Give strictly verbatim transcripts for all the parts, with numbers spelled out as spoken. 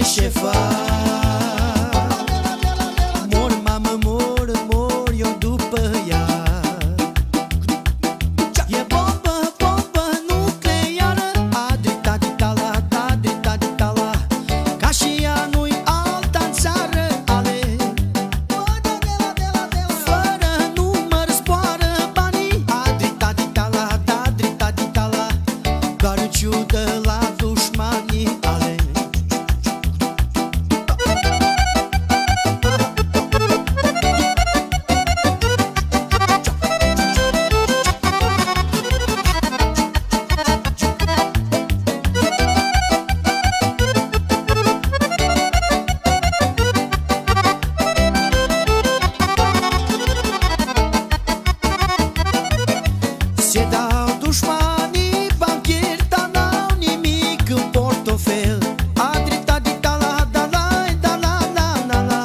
șefa. Mor, mamă, mor, mor eu după ea. E bombă, bombă nucleară, adri-tadi-tala, adri-tadi-tala. Ca și ea nu-i alta în țară, ale. Fără număr zboară banii, adri-tadi-tala, adri-tadi-tala. Doar în ciudă la dușmanii ale. Se dau dușmanii bancheri, dar n-au nimic în portofel. Adri-tadi-tala, da-la, da-la, la-la-la.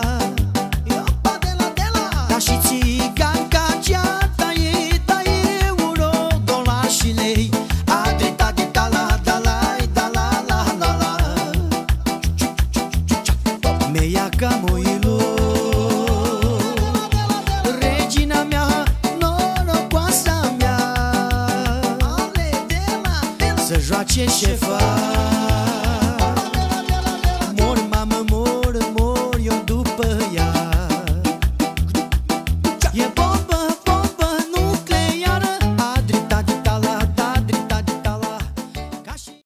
Dar și țigani ca geata ei, da euro, dolari și lei. Adri-tadi-tala, da-la, da-la, la-la-la. Meia ca moilo, regina mea, norocoasa mea, să joace șefa.